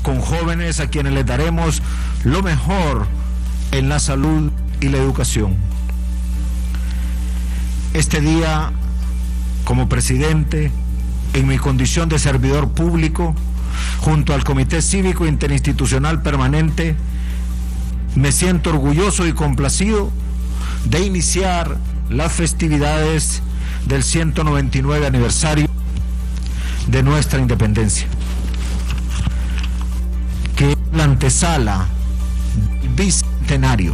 con jóvenes a quienes les daremos lo mejor en la salud y la educación. Este día, como presidente, en mi condición de servidor público, junto al Comité Cívico Interinstitucional Permanente, me siento orgulloso y complacido de iniciar las festividades del 199 aniversario de nuestra independencia, que es la antesala del bicentenario.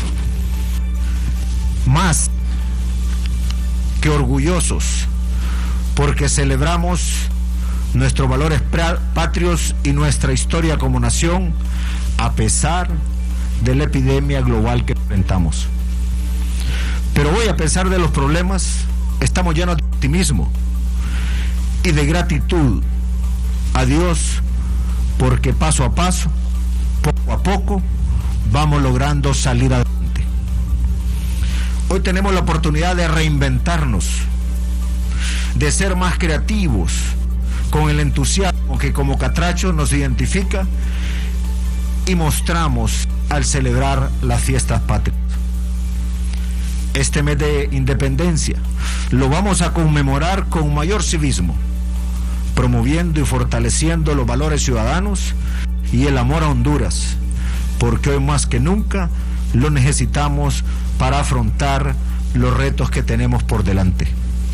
Más que orgullosos, porque celebramos nuestros valores patrios y nuestra historia como nación, a pesar de la epidemia global que enfrentamos. Pero hoy, a pesar de los problemas, estamos llenos de optimismo y de gratitud a Dios, porque paso a paso, poco a poco, vamos logrando salir adelante. Hoy tenemos la oportunidad de reinventarnos, de ser más creativos, con el entusiasmo que como catrachos nos identifica y mostramos al celebrar las fiestas patrias. Este mes de independencia lo vamos a conmemorar con mayor civismo, promoviendo y fortaleciendo los valores ciudadanos y el amor a Honduras, porque hoy más que nunca lo necesitamos para afrontar los retos que tenemos por delante.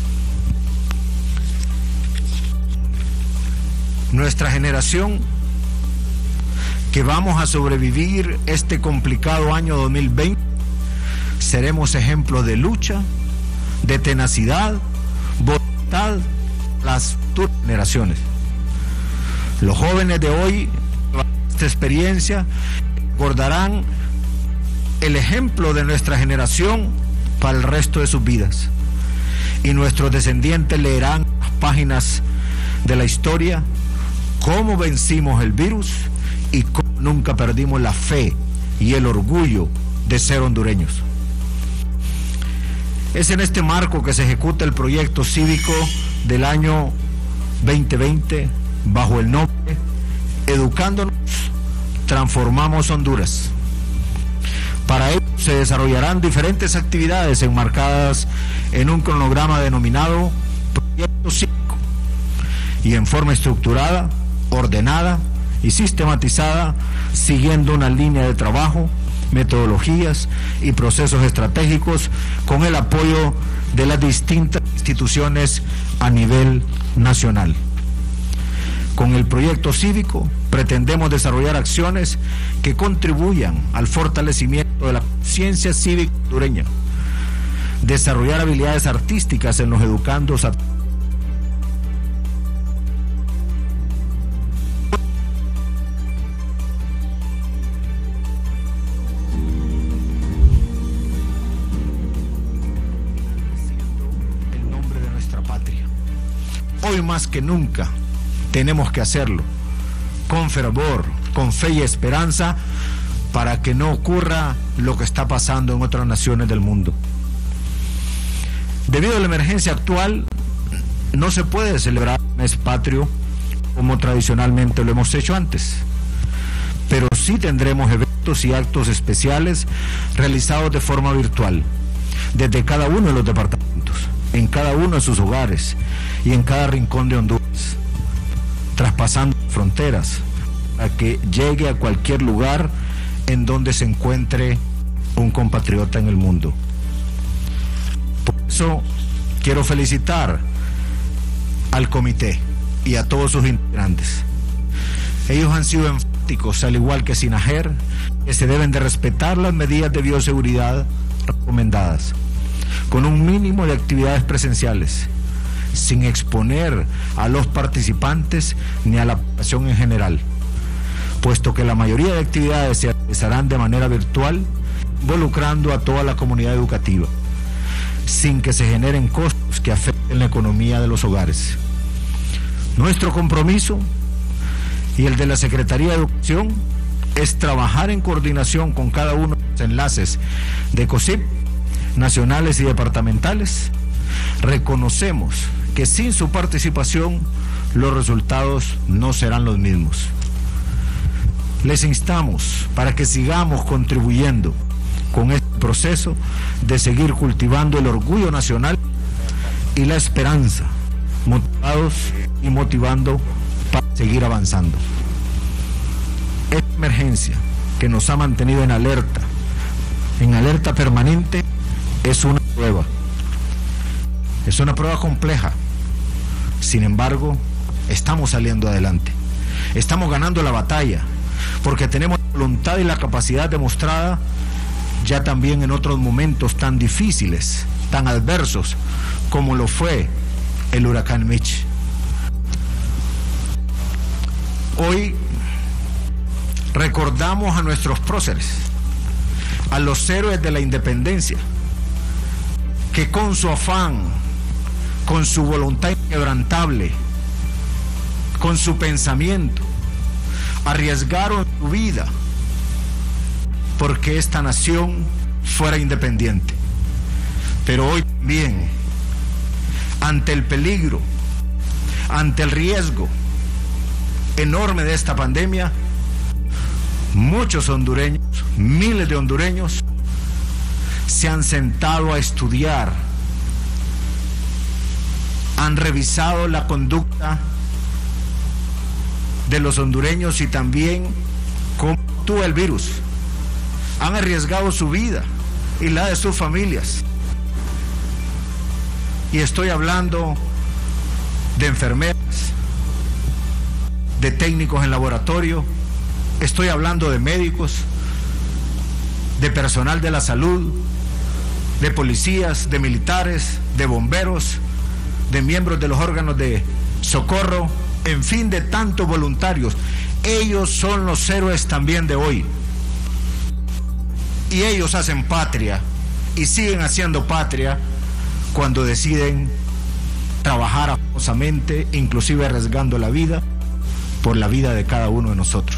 Nuestra generación, que vamos a sobrevivir este complicado año 2020, seremos ejemplos de lucha, de tenacidad, voluntad, las futuras generaciones. Los jóvenes de hoy, esta experiencia, recordarán el ejemplo de nuestra generación para el resto de sus vidas. Y nuestros descendientes leerán las páginas de la historia, cómo vencimos el virus y cómo nunca perdimos la fe y el orgullo de ser hondureños. Es en este marco que se ejecuta el proyecto cívico del año 2020 bajo el nombre Educándonos, Transformamos Honduras. Para ello se desarrollarán diferentes actividades enmarcadas en un cronograma denominado Proyecto Cívico y en forma estructurada, ordenada y sistematizada, siguiendo una línea de trabajo, metodologías y procesos estratégicos con el apoyo de las distintas instituciones a nivel nacional. Con el proyecto cívico pretendemos desarrollar acciones que contribuyan al fortalecimiento de la conciencia cívica hondureña, desarrollar habilidades artísticas en los educandos a el nombre de nuestra patria. Hoy más que nunca tenemos que hacerlo con fervor, con fe y esperanza, para que no ocurra lo que está pasando en otras naciones del mundo. Debido a la emergencia actual, no se puede celebrar el mes patrio como tradicionalmente lo hemos hecho antes, pero sí tendremos eventos y actos especiales realizados de forma virtual, desde cada uno de los departamentos, en cada uno de sus hogares y en cada rincón de Honduras, traspasando fronteras para que llegue a cualquier lugar en donde se encuentre un compatriota en el mundo. Por eso quiero felicitar al comité y a todos sus integrantes. Ellos han sido enfáticos, al igual que SINAGER, que se deben de respetar las medidas de bioseguridad recomendadas, con un mínimo de actividades presenciales, sin exponer a los participantes ni a la población en general, puesto que la mayoría de actividades se realizarán de manera virtual, involucrando a toda la comunidad educativa, sin que se generen costos que afecten la economía de los hogares. Nuestro compromiso y el de la Secretaría de Educación es trabajar en coordinación con cada uno de los enlaces de COSIP, nacionales y departamentales. Reconocemos que sin su participación los resultados no serán los mismos. les instamos para que sigamos contribuyendo con este proceso de seguir cultivando el orgullo nacional y la esperanza, motivados y motivando para seguir avanzando. Esta emergencia que nos ha mantenido en alerta permanente, es una prueba. Es una prueba compleja. Sin embargo, estamos saliendo adelante. Estamos ganando la batalla, porque tenemos la voluntad y la capacidad demostrada ya también en otros momentos tan difíciles, tan adversos, como lo fue el huracán Mitch. Hoy recordamos a nuestros próceres, a los héroes de la independencia, que con su afán, con su voluntad inquebrantable, con su pensamiento, arriesgaron su vida porque esta nación fuera independiente. Pero hoy también, ante el peligro, ante el riesgo enorme de esta pandemia, muchos hondureños, miles de hondureños, se han sentado a estudiar, han revisado la conducta de los hondureños y también cómo actúa el virus. Han arriesgado su vida y la de sus familias. Y estoy hablando de enfermeras, de técnicos en laboratorio, estoy hablando de médicos, de personal de la salud, de policías, de militares, de bomberos, de miembros de los órganos de socorro, en fin, de tantos voluntarios. Ellos son los héroes también de hoy. Y ellos hacen patria y siguen haciendo patria cuando deciden trabajar afosamente, inclusive arriesgando la vida por la vida de cada uno de nosotros.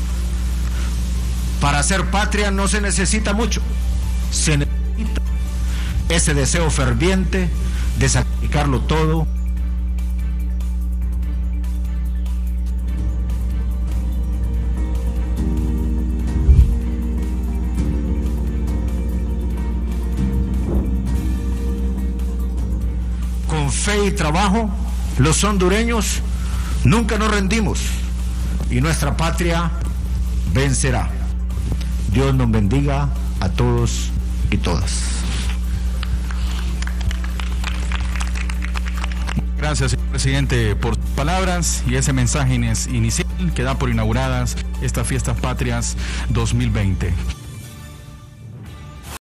Para hacer patria no se necesita mucho, se necesita ese deseo ferviente de sacrificarlo todo. Con fe y trabajo, los hondureños nunca nos rendimos y nuestra patria vencerá. Dios nos bendiga a todos y todas. Gracias, señor presidente, por sus palabras y ese mensaje inicial que da por inauguradas estas Fiestas Patrias 2020.